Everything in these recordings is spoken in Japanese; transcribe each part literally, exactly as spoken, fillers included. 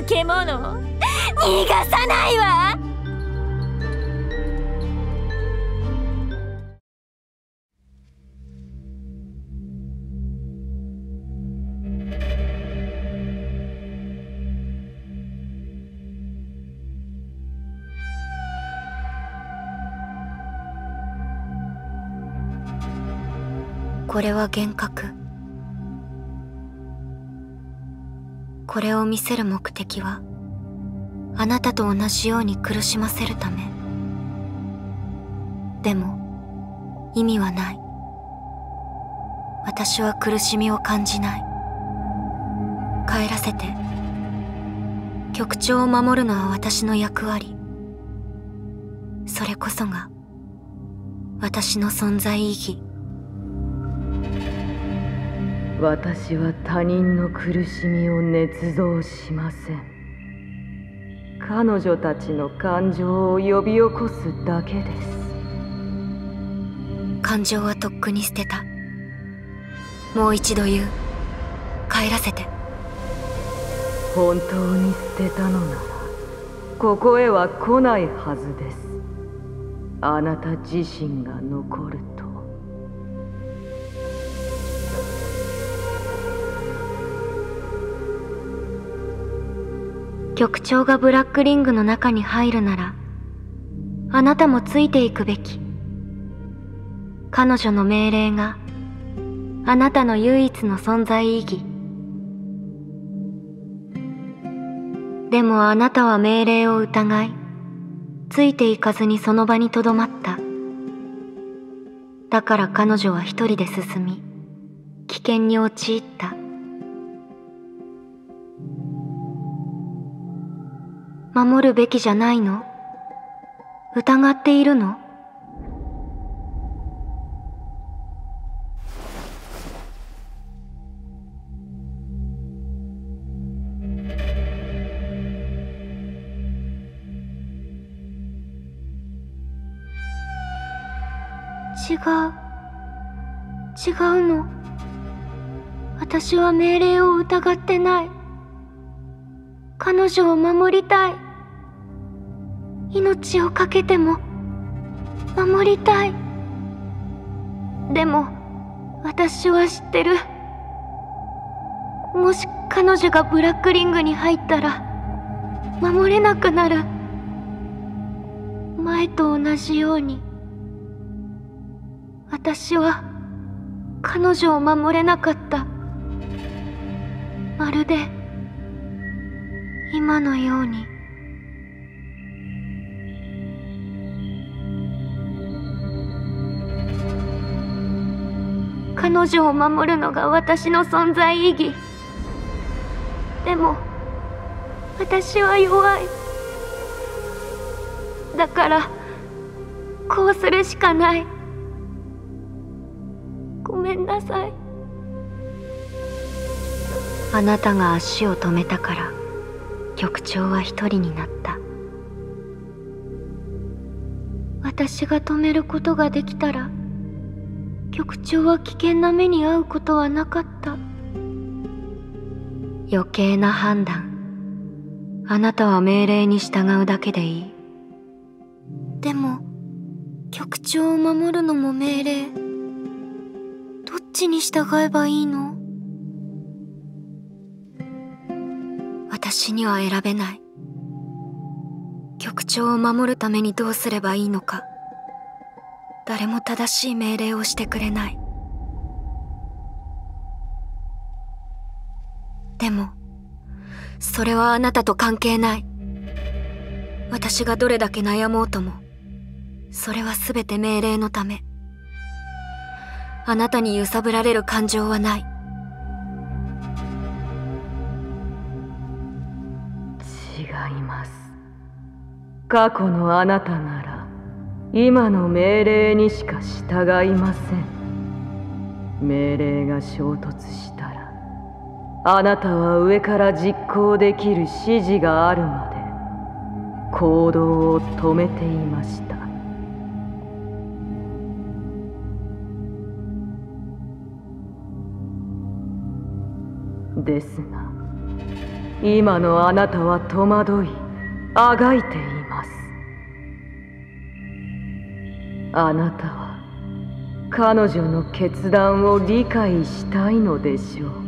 け者、逃がさないわ。 これは幻覚。これを見せる目的はあなたと同じように苦しませるため。でも意味はない。私は苦しみを感じない。帰らせて。局長を守るのは私の役割。それこそが私の存在意義。 私は他人の苦しみを捏造しません。彼女たちの感情を呼び起こすだけです。 感情はとっくに捨てた。もう一度言う。帰らせて。 本当に捨てたのならここへは来ないはずです。あなた自身が残ると。 局長がブラックリングの中に入るなら、あなたもついていくべき。彼女の命令があなたの唯一の存在意義。でもあなたは命令を疑い、ついていかずにその場にとどまった。だから彼女は一人で進み、危険に陥った。守るべきじゃないの？疑っているの？違う。違うの。私は命令を疑ってない。彼女を守りたい。命を懸けても守りたい。でも私は知ってる。もし彼女がブラックリングに入ったら守れなくなる。前と同じように。私は彼女を守れなかった。まるで今のように。彼女を守るのが私の存在意義。でも私は弱い。だからこうするしかない。ごめんなさい。あなたが足を止めたから局長は一人になった。私が止めることができたら局長は危険な目に遭うことはなかった。余計な判断。あなたは命令に従うだけでいい。でも局長を守るのも命令。どっちに従えばいいの？私には選べない。局長を守るためにどうすればいいのか、誰も正しい命令をしてくれない。でもそれはあなたと関係ない。私がどれだけ悩もうとも、それはすべて命令のため。あなたに揺さぶられる感情はない。 違います。過去のあなたなら今の命令にしか従いません。命令が衝突したらあなたは上から実行できる指示があるまで行動を止めていました。ですが今のあなたは戸惑い、あがいています。あなたは彼女の決断を理解したいのでしょう。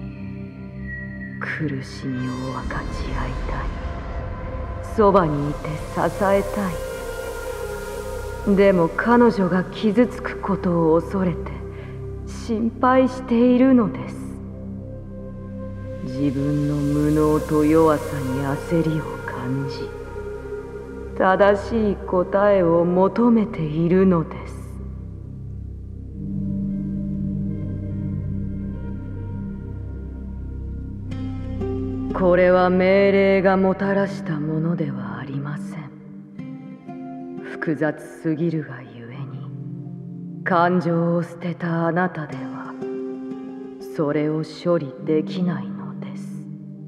苦しみを分かち合いたい。そばにいて支えたい。でも彼女が傷つくことを恐れて心配しているのです。自分の無能と弱さに焦りを感じ、正しい答えを求めているのです。これは命令がもたらしたものではありません。複雑すぎるがゆえに、感情を捨てたあなたではそれを処理できないのです。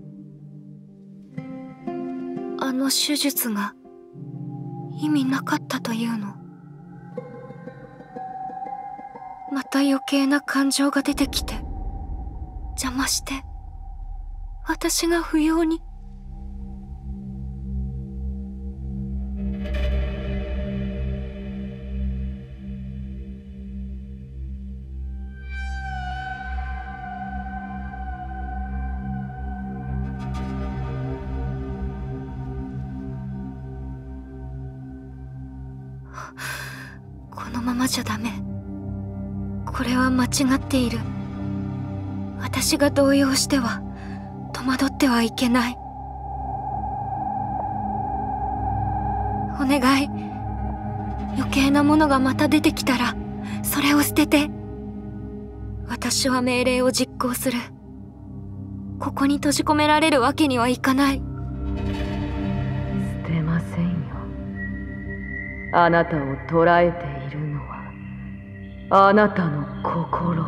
あの手術が意味なかったというの？また余計な感情が出てきて邪魔して、私が不要に。このままじゃダメ。これは間違っている。私が動揺しては戸惑ってはいけない。お願い。余計なものがまた出てきたらそれを捨てて。私は命令を実行する。ここに閉じ込められるわけにはいかない。 捨てませんよ。あなたを捉えているのはあなたの心。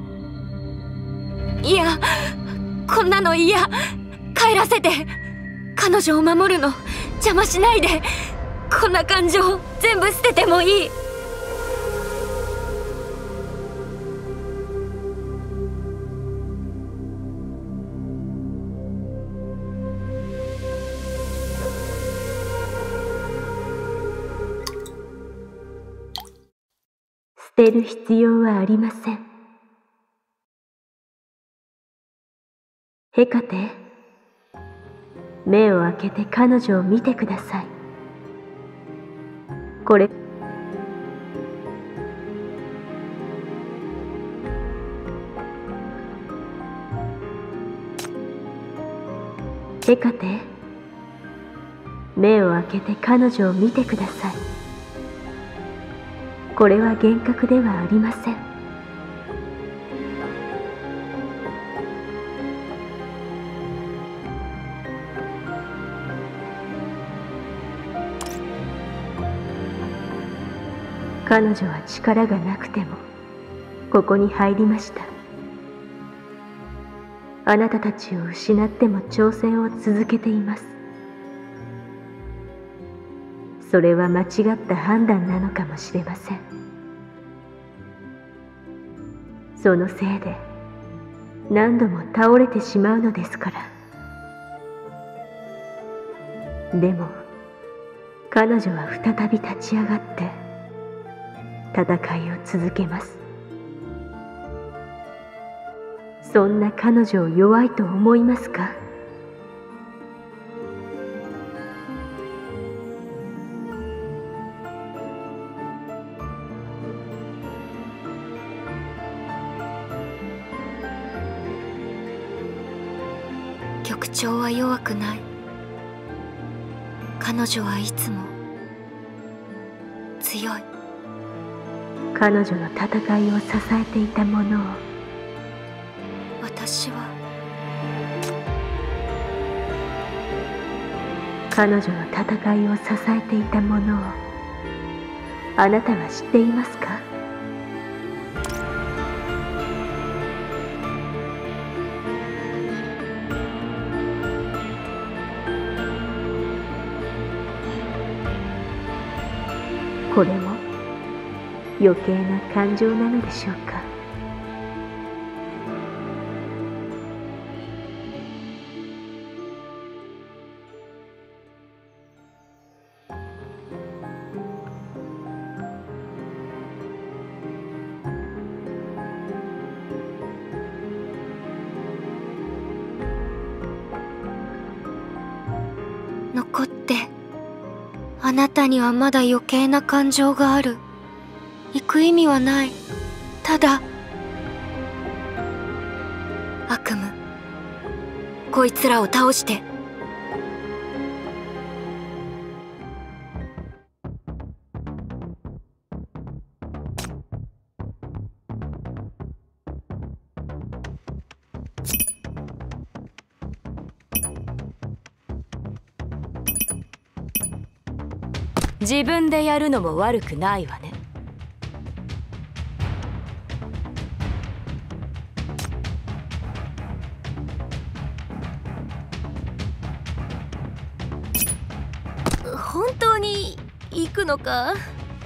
いや、こんなの嫌。帰らせて。彼女を守るの邪魔しないで。こんな感情全部捨ててもいい。 捨てる必要はありません。ヘカテ、目を開けて彼女を見てください。これヘカテ、目を開けて彼女を見てください。これは幻覚ではありません。彼女は力がなくてもここに入りました。あなたたちを失っても挑戦を続けています。それは間違った判断なのかもしれません。そのせいで何度も倒れてしまうのですから。でも彼女は再び立ち上がって戦いを続けます。そんな彼女を弱いと思いますか？ 局長は弱くない。彼女はいつも強い。 彼女の戦いを支えていたものを私は彼女の戦いを支えていたものをあなたは知っていますか？これも余計な感情なのでしょうか？ なたにはまだ余計な感情がある。行く意味はない。ただ悪夢、こいつらを倒して。 自分でやるのも悪くないわね。 本当に行くのか？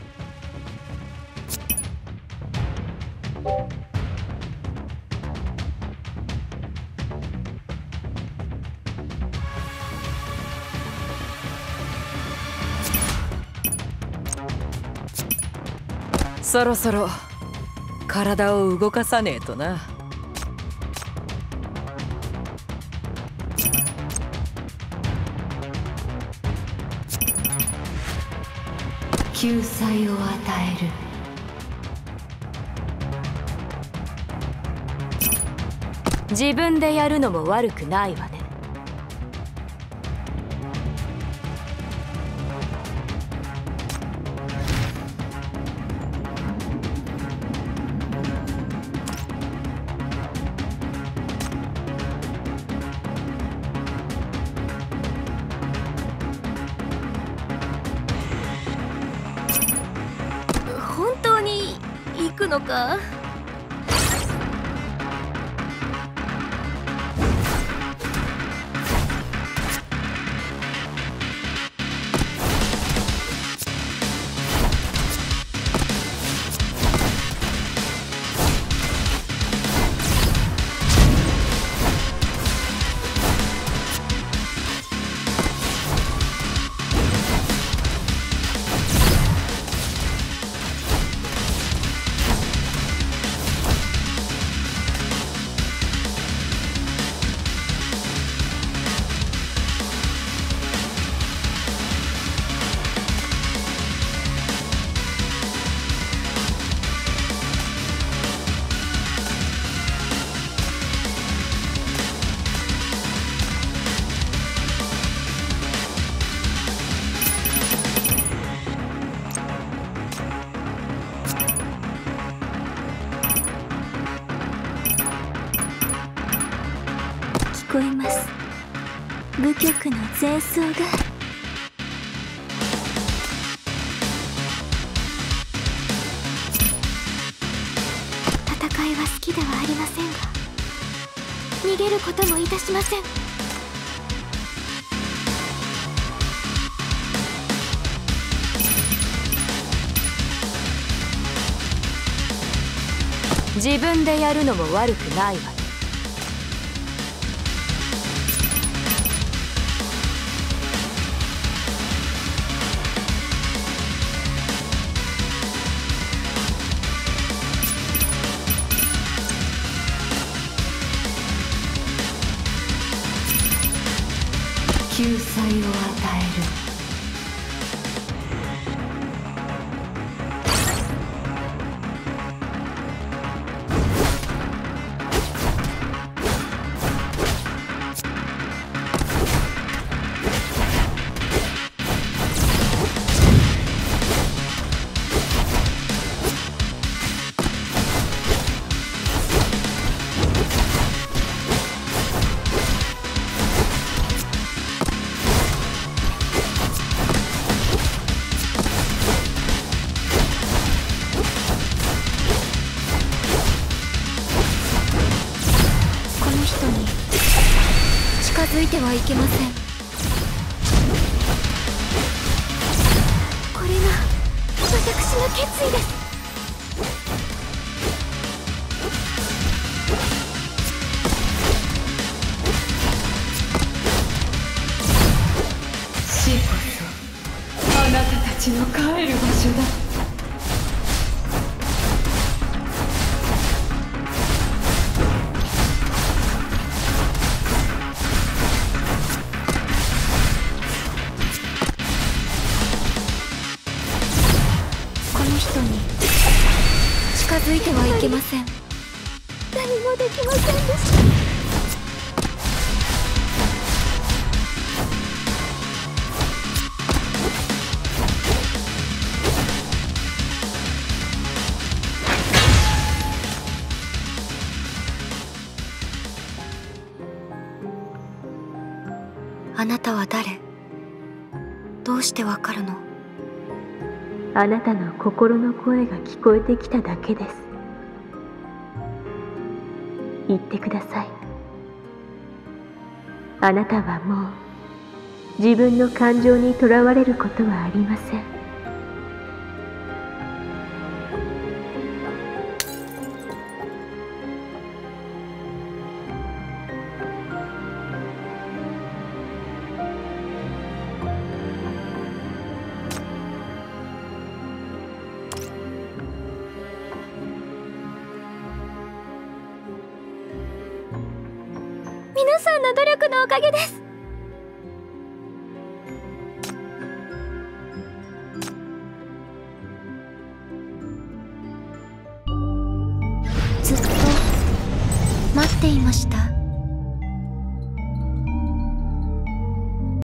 そろそろ体を動かさねえとな。救済を与える。自分でやるのも悪くないわね。 本当に行くのか？聞こえます。舞曲の前奏が。戦いは好きではありませんが、逃げることもいたしません。 自分でやるのも悪くないわね。救済を与える。 近づいてはいけません。これが私の決意です。 死こそあなたたちの帰る場所だ。 人に近づいてはいけません。 何もできませんでした。 あなたは誰？どうしてわかるの？ あなたの心の声が聞こえてきただけです。言ってください。あなたはもう自分の感情にとらわれることはありません。 皆さんの努力のおかげです。 ずっと待っていました。